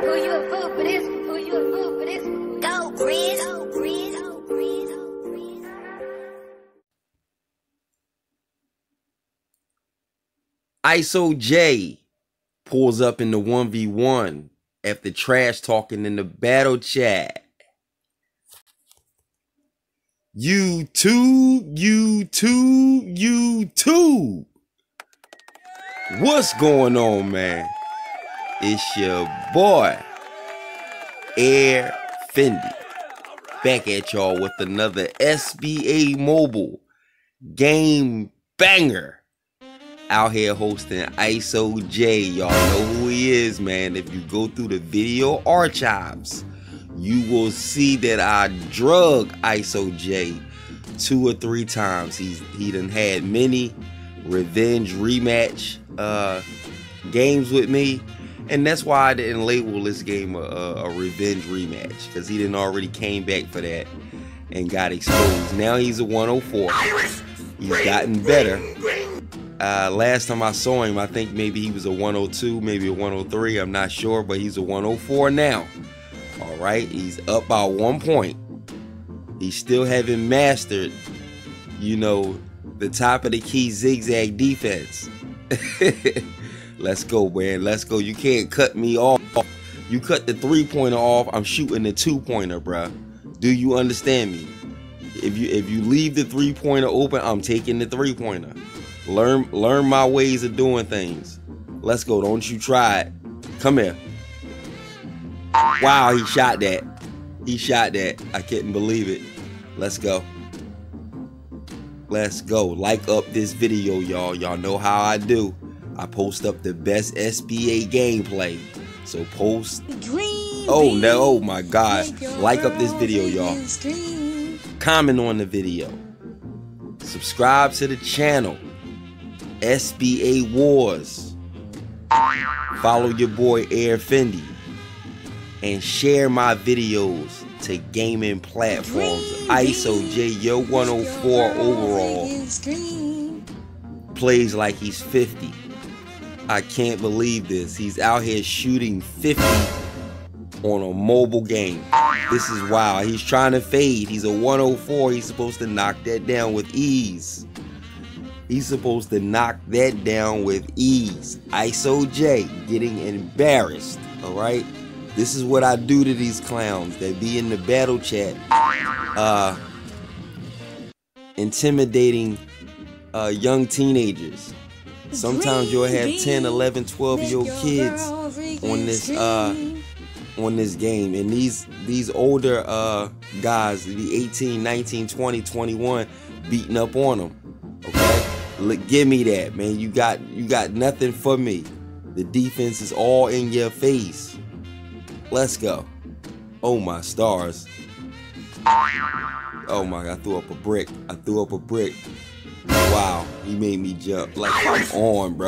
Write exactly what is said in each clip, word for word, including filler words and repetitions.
Who you a fool for this? Who you a fool for this? Go, Grizz. Go, Grizz. Go, Grizz. Go, Grizz. I S O J pulls up in the one v one after trash talking in the battle chat. YouTube, YouTube, YouTube. What's going on, man? It's your boy, Air Fendi, back at y'all with another S B A Mobile game banger. Out here hosting I S O J. Y'all know who he is, man. If you go through the video archives, you will see that I drug I S O J two or three times. He's he done had many revenge rematch uh, games with me, and that's why I didn't label this game a, a revenge rematch, because he didn't already came back for that and got exposed. Now he's a one oh four. He's gotten better. Uh, last time I saw him, I think maybe he was a one oh two, maybe a one oh three. I'm not sure, but he's a one oh four now. All right, he's up by one point. He still haven't mastered, you know, the top of the key zigzag defense. Let's go, man. Let's go. You can't cut me off. You cut the three-pointer off, I'm shooting the two-pointer, bruh. Do you understand me? If you if you leave the three-pointer open, I'm taking the three-pointer. Learn learn my ways of doing things. Let's go. Don't you try it. Come here. Wow, he shot that. He shot that. I couldn't believe it. Let's go. Let's go. Like up this video, y'all. Y'all know how I do. I post up the best S B A gameplay. So post. Green Oh no, oh my God. Like up this video, y'all. Green. Comment on the video. Subscribe to the channel. S B A Wars. Follow your boy Air Fendi. And share my videos to gaming platforms. I S O J, your one oh four overall, plays like he's fifty. I can't believe this. He's out here shooting fifty on a mobile game. This is wild. He's trying to fade. He's a one oh four. He's supposed to knock that down with ease. He's supposed to knock that down with ease. I S O J getting embarrassed, all right? This is what I do to these clowns that be in the battle chat, uh, intimidating uh, young teenagers. Sometimes you'll have ten, eleven, twelve year old kids on this uh, on this game, and these these older uh, guys, the eighteen, nineteen, twenty, twenty-one, beating up on them. Okay, look, give me that, man. You got you got nothing for me. The defense is all in your face. Let's go. Oh my stars. Oh my, I threw up a brick. I threw up a brick. Wow, he made me jump. Like, come on, bro.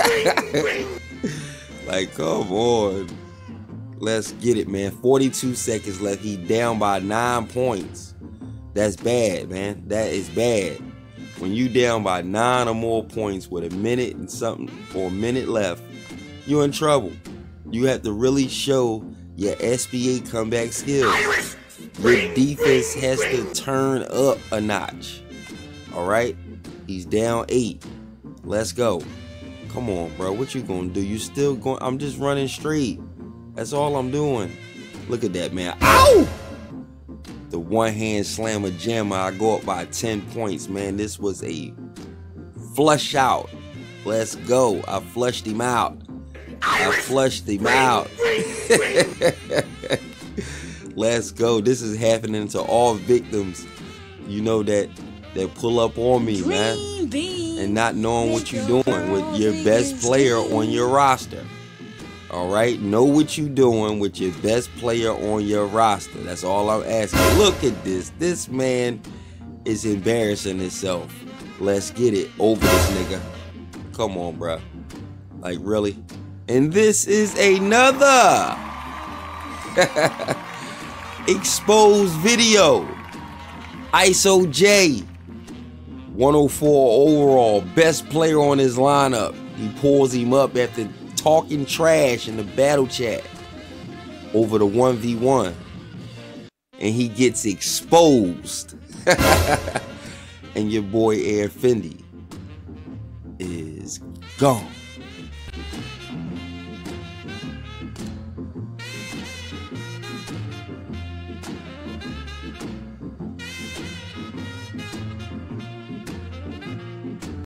Like, come on. Let's get it, man. forty-two seconds left. He down by nine points. That's bad, man. That is bad. When you down by nine or more points with a minute and something or a minute left, you're in trouble. You have to really show your S B A comeback skills. Your defense has to turn up a notch. All right? He's down eight. Let's go. Come on, bro. What you gonna do? You still going? I'm just running straight. That's all I'm doing. Look at that, man. Ow! The one-hand slammer jammer. I go up by ten points, man. This was a flush out. Let's go. I flushed him out. I flushed him out. Let's go. This is happening to all victims, you know, that that pull up on me, man, and not knowing what you're doing with your best player on your roster. All right, know what you're doing with your best player on your roster. That's all I'm asking. Look at this. This man is embarrassing himself. Let's get it over this nigga. Come on, bro. Like, really? And this is another exposed video. I S O J, one oh four overall, best player on his lineup. He pulls him up after talking trash in the battle chat. over the one v one. And he gets exposed. And your boy Air Fendi is gone.